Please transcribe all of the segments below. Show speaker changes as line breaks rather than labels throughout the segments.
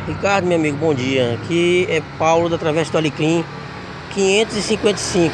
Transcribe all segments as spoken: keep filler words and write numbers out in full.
Ricardo, meu amigo, bom dia. Aqui é Paulo da Travessa do Alecrim, quinhentos e cinquenta e cinco.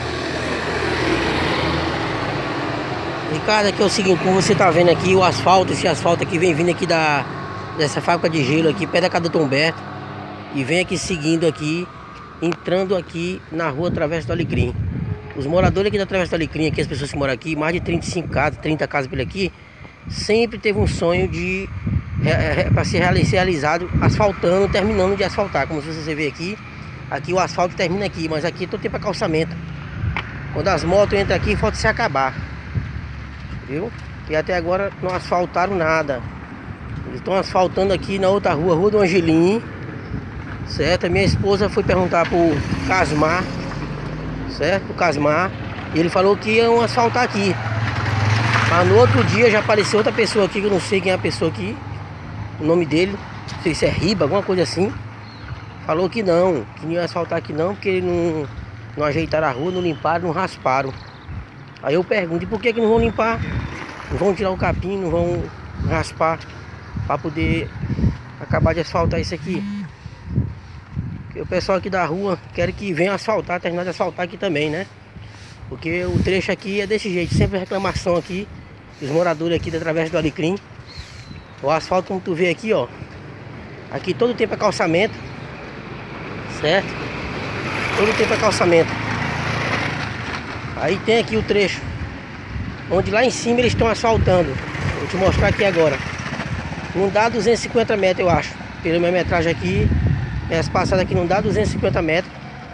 Ricardo, aqui é o seguinte, como você tá vendo aqui, o asfalto, esse asfalto aqui vem vindo aqui da dessa fábrica de gelo aqui, perto da casa do Tom Berto, e vem aqui seguindo aqui, entrando aqui na rua Travessa do Alecrim. Os moradores aqui da Travessa do Alecrim, aqui as pessoas que moram aqui, mais de trinta e cinco casas, trinta casas por aqui, sempre teve um sonho de para ser realizado asfaltando, terminando de asfaltar. Como você vê aqui, aqui o asfalto termina aqui, mas aqui todo tempo é calçamento. Quando as motos entram aqui, falta se acabar, viu? E até agora não asfaltaram nada. Eles estão asfaltando aqui na outra rua, Rua do Angelim, certo? A minha esposa foi perguntar pro Casmar, certo? Pro Casmar, e ele falou que iam asfaltar aqui. Mas no outro dia já apareceu outra pessoa aqui, que eu não sei quem é a pessoa aqui, o nome dele, não sei se é Riba, alguma coisa assim. Falou que não, que não ia asfaltar aqui não, porque não, não ajeitaram a rua, não limparam, não rasparam. Aí eu pergunto, e por que que não vão limpar? Não vão tirar o capim, não vão raspar, para poder acabar de asfaltar isso aqui? Porque o pessoal aqui da rua quer que venha asfaltar, terminar de asfaltar aqui também, né? Porque o trecho aqui é desse jeito, sempre reclamação aqui dos moradores aqui da Travessa do Alecrim. O asfalto, como tu vê aqui, ó, aqui todo tempo é calçamento, certo? Todo tempo é calçamento. Aí tem aqui o trecho onde lá em cima eles estão asfaltando. Vou te mostrar aqui agora. Não dá duzentos e cinquenta metros, eu acho. Pela minha metragem aqui, minhas passadas aqui não dá duzentos e cinquenta metros.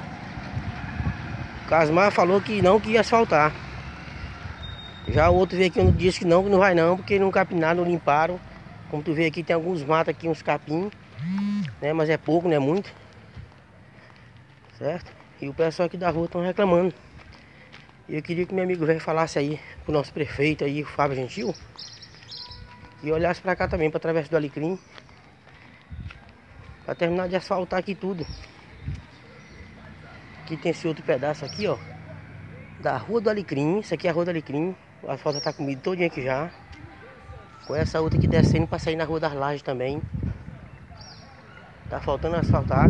O Casmar falou que não, que ia asfaltar. Já o outro veio aqui, disse que não, que não vai não, porque não capinaram, não limparam. Como tu vê aqui, tem alguns matos aqui, uns capim, né? Mas é pouco, não é muito, certo? E o pessoal aqui da rua estão reclamando. E eu queria que meu amigo velho falasse aí pro nosso prefeito aí, o Fábio Gentil, e olhasse pra cá também, pra Travessa do Alecrim, pra terminar de asfaltar aqui tudo. Aqui tem esse outro pedaço aqui, ó, da Rua do Alecrim. Isso aqui é a Rua do Alecrim. O asfalto tá comido todinho aqui já. Com essa outra aqui descendo pra sair na Rua das Lajes também. Tá faltando asfaltar.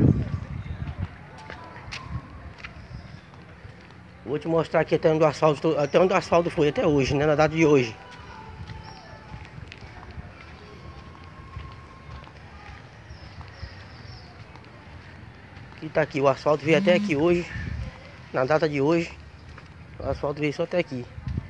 Vou te mostrar aqui até onde o asfalto, até onde o asfalto foi até hoje, né? Na data de hoje. Aqui tá aqui, o asfalto veio até aqui hoje. Na data de hoje, o asfalto veio só até aqui.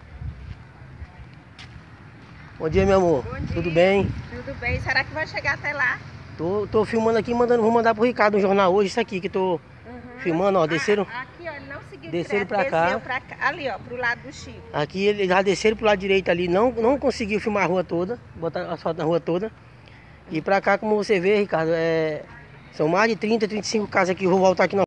Bom dia, meu amor.
Bom dia.
Tudo bem?
Tudo bem. Será que vai chegar até lá?
Tô, tô filmando aqui, mandando, vou mandar pro Ricardo no jornal hoje, isso aqui que tô
Uhum.
filmando, ó, desceram.
Ah, aqui, ó, ele não seguiu
Desceram
direto,
pra cá.
desceu pra cá. Ali, ó, pro lado do Chico.
Aqui eles já desceram pro lado direito ali, não, não conseguiu filmar a rua toda, botar asfalto na rua toda. E pra cá, como você vê, Ricardo, é, são mais de trinta, trinta e cinco casas aqui, eu vou voltar aqui na